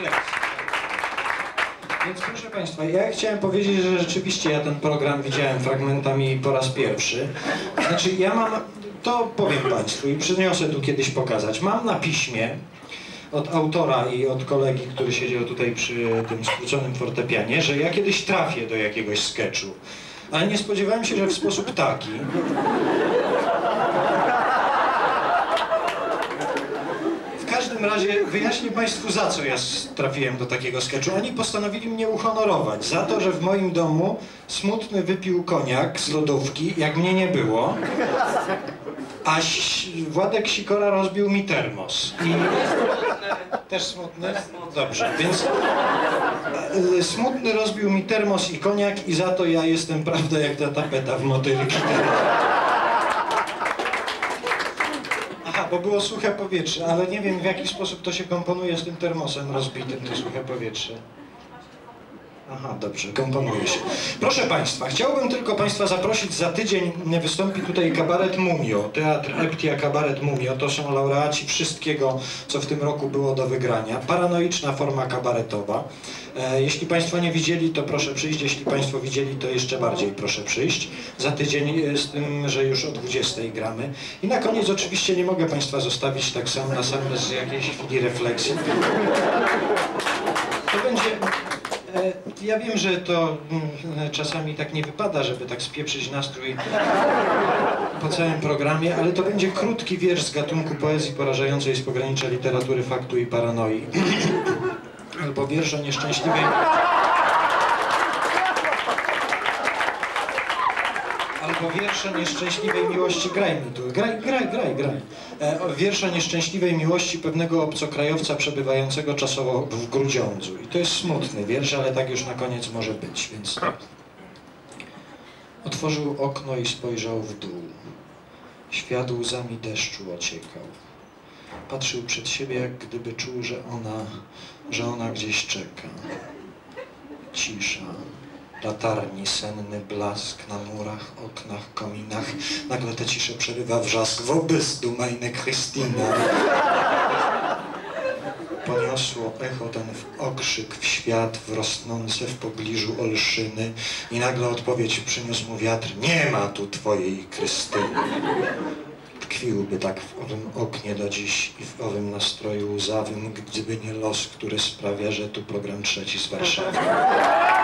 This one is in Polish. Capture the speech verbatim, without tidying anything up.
Więc proszę Państwa, ja chciałem powiedzieć, że rzeczywiście ja ten program widziałem fragmentami po raz pierwszy. Znaczy ja mam, to powiem Państwu i przyniosę tu kiedyś pokazać. Mam na piśmie od autora i od kolegi, który siedział tutaj przy tym skróconym fortepianie, że ja kiedyś trafię do jakiegoś sketchu. Ale nie spodziewałem się, że w sposób taki. W każdym razie wyjaśnię Państwu, za co ja trafiłem do takiego sketchu. Oni postanowili mnie uhonorować za to, że w moim domu Smutny wypił koniak z lodówki, jak mnie nie było, a Władek Sikora rozbił mi termos. I... Też smutny? Dobrze, więc Smutny rozbił mi termos i koniak i za to ja jestem, prawda, jak ta tapeta w motylki. Aha, bo było suche powietrze, ale nie wiem, w jaki sposób to się komponuje z tym termosem rozbitym, to suche powietrze. Aha, dobrze, komponuje się. Proszę Państwa, chciałbym tylko Państwa zaprosić, za tydzień wystąpi tutaj Kabaret Mumio, Teatr Eptia Kabaret Mumio. To są laureaci wszystkiego, co w tym roku było do wygrania. Paranoiczna forma kabaretowa. E, jeśli Państwo nie widzieli, to proszę przyjść. Jeśli Państwo widzieli, to jeszcze bardziej proszę przyjść. Za tydzień, z tym, że już o dwudziestej gramy. I na koniec oczywiście nie mogę Państwa zostawić tak sam na sam bez jakiejś chwili refleksji. To będzie... Ja wiem, że to czasami tak nie wypada, żeby tak spieprzyć nastrój po całym programie, ale to będzie krótki wiersz z gatunku poezji porażającej z pogranicza literatury faktu i paranoi. Albo wiersz o nieszczęśliwej... Albo wiersz o nieszczęśliwej miłości, graj mi tu, graj, graj, graj, graj. E, wiersz o nieszczęśliwej miłości pewnego obcokrajowca przebywającego czasowo w Grudziądzu. I to jest smutny wiersz, ale tak już na koniec może być, więc... Otworzył okno i spojrzał w dół. Świat łzami deszczu ociekał. Patrzył przed siebie, jak gdyby czuł, że ona, że ona gdzieś czeka. Cisza. Latarni, senny blask na murach, oknach, kominach. Nagle tę ciszę przerywa wrzask. Wo bist du, meine Christina? Poniosło echo ten okrzyk w świat, w rosnące w pobliżu olszyny. I nagle odpowiedź przyniósł mu wiatr. Nie ma tu twojej Krystyny. Tkwiłby tak w owym oknie do dziś i w owym nastroju łzawym, gdyby nie los, który sprawia, że tu program trzeci z Warszawy.